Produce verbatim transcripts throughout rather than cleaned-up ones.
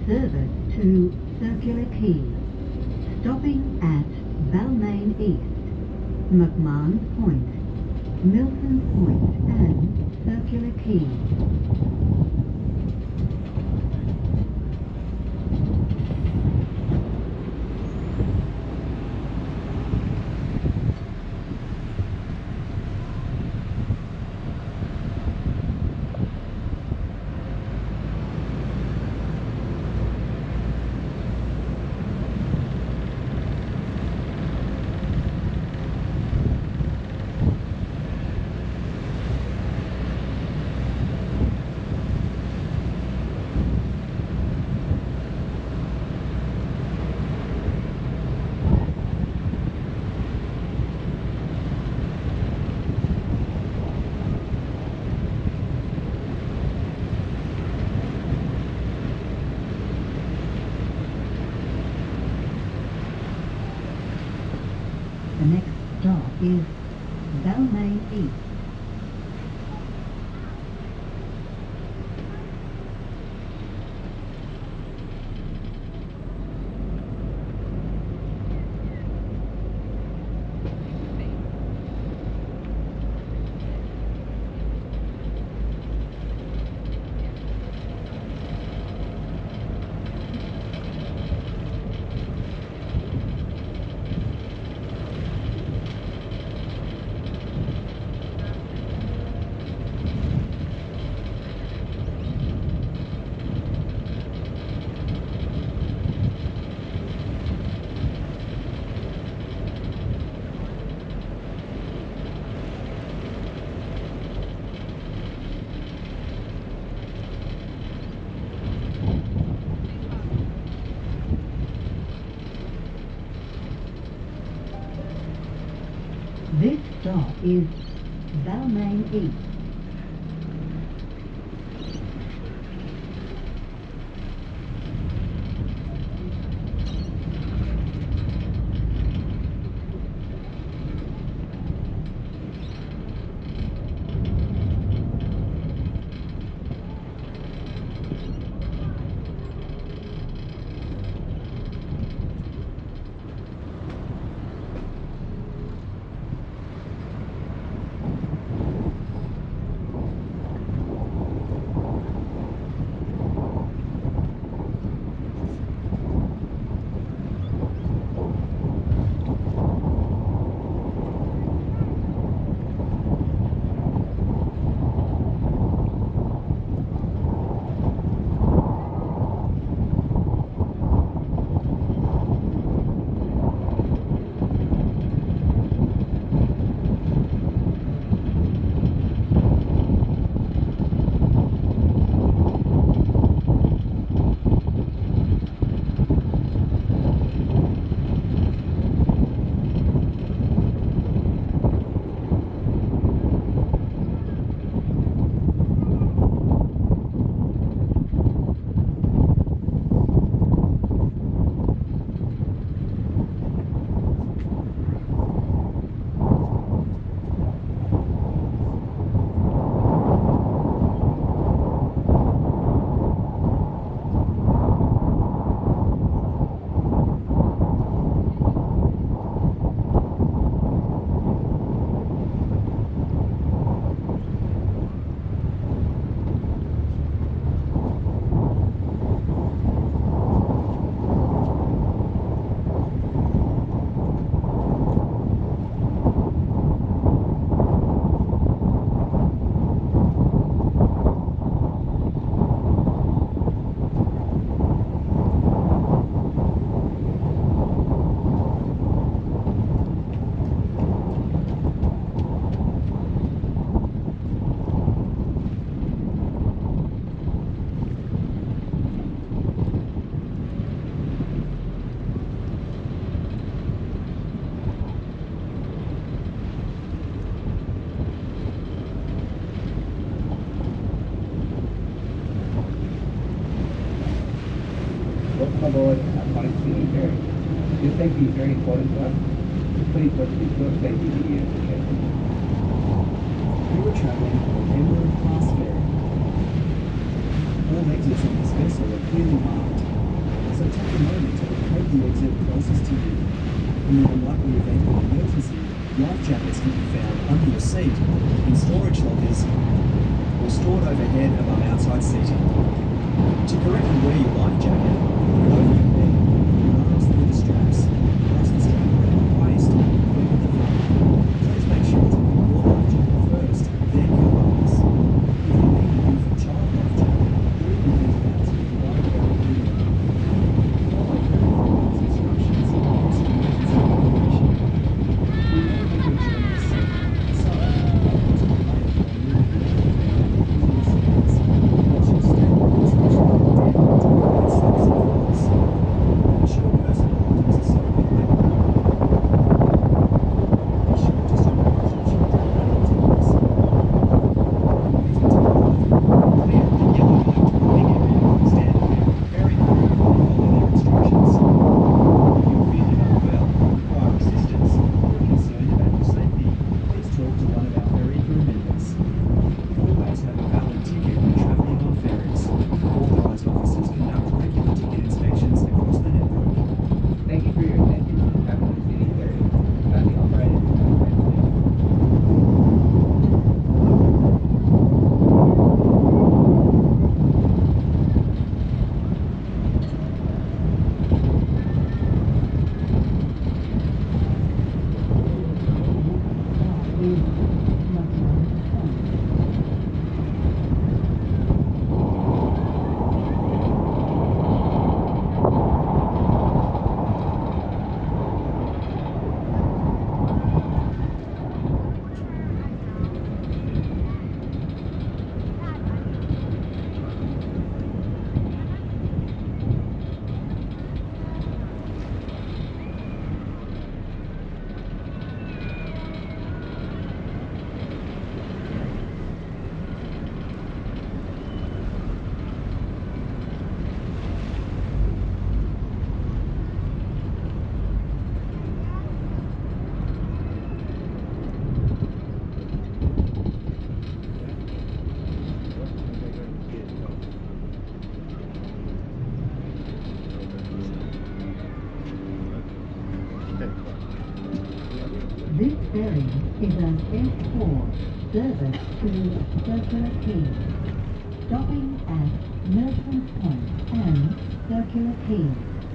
Service to Circular Quay, stopping at Balmain East, McMahon's Point, Milsons Point and Circular Quay. The next stop is Balmain East. This stop is Balmain East. Welcome aboard Iconic Sydney Ferry. Your safety is very important to us. Please let's ensure safety to you. We were travelling on an Emerald class ferry. All exits on this vessel are clearly marked. avoid the exit closest to you. In the unlikely event of an emergency, life jackets can be found under your seat, in storage lockers, or stored overhead above outside seating. To correctly wear your life jacket, put it over your head, arms through the straps, cross the strap around the waist, grip at the front. Please make sure to put your life jacket first, then your others. If you need an infant child life jacket, read the details in the life jacket video. Follow the instructions and use emergency evacuation. We know that your journey is safe, so to prepare for a new using settings, watch your step, especially down to avoid slips and falls. Ensure personal items are soaked in wet water. Be sure to stop and watch your download activities. Using to the bathroom, clear the yellow light warning area, stand clear of the ferry crew and follow their instructions. If you're feeling unwell, require assistance, or are concerned about your safety, please talk to one of our ferry crew members. Always have a valid ticket when travelling on ferries. Authorised officers conduct regular ticket inspections across the network. Thank you for your attention to the Tasman Sea Ferry. Kindly operate it correctly. This ferry is an F four service to Circular Quay, stopping at Milsons Point and Circular Quay.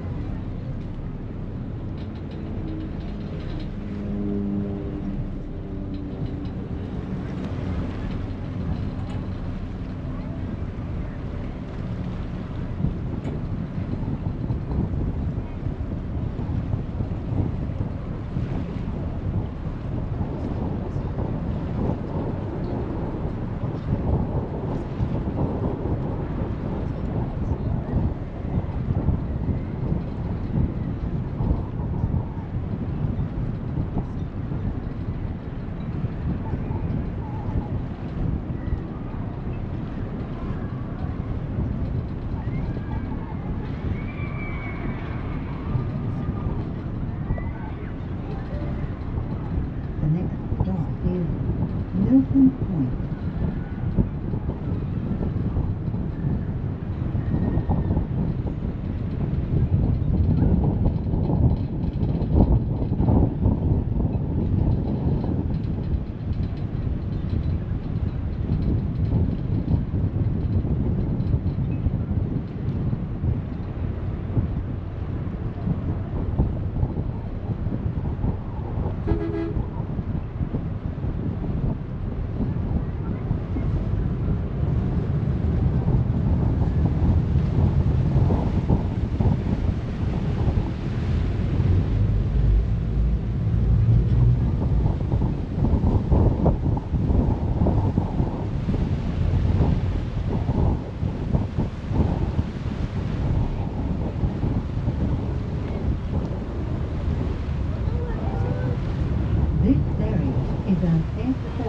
Milsons Point.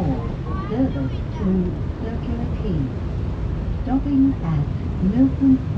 Stopping at Milsons